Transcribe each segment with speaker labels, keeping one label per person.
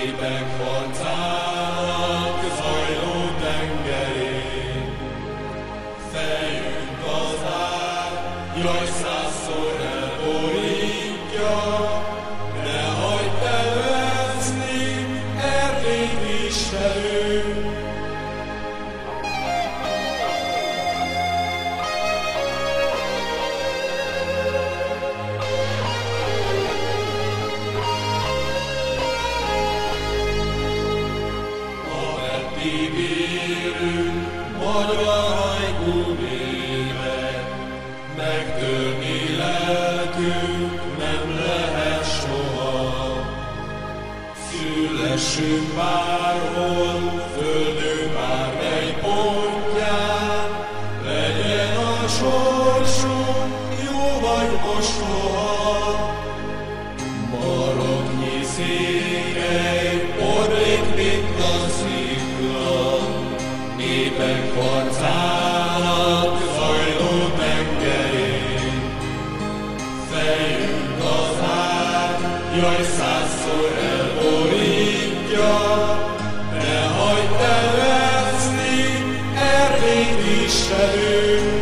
Speaker 1: népek harcának zajló tengerén. Fejünk az ár, jaj, százszor elborítja, ne hagyd elveszni Erdélyt Istenünk. Élünk, magyar hajkú népek, megtörni lelkünk nem lehet soha. Szülessünk bárhol, földünk bármely pontján, legyen a sorsunk jó vagy mostoha. Maroknyi székely, porlék, mint a szikla, népek harcának zajló tengerén. Fejünk az ár, jaj, százszor elborítja, ne hagyd elveszni Erdélyt Istenünk.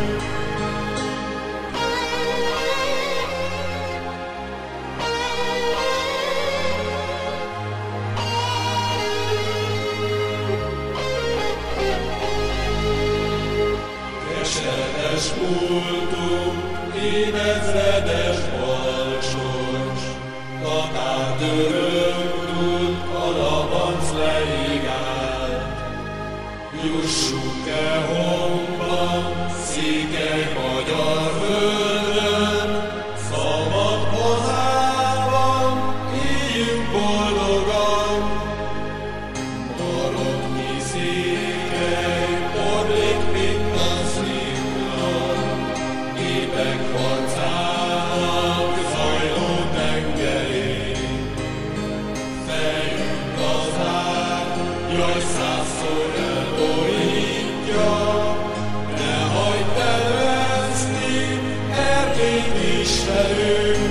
Speaker 1: Keseres múltunk, évezredes balcsos, tatártörökünk a labanc leigált. Jussunk el honnan, székely magyar földön, szabad hazában, éljünk boldogan. Maroknyi székely, porlék, mint a szikla, népek harcának zajló tengerén. Fejünk az ár, jaj, százszor elborítja, ne hagyd elveszni Erdélyt Istenünk.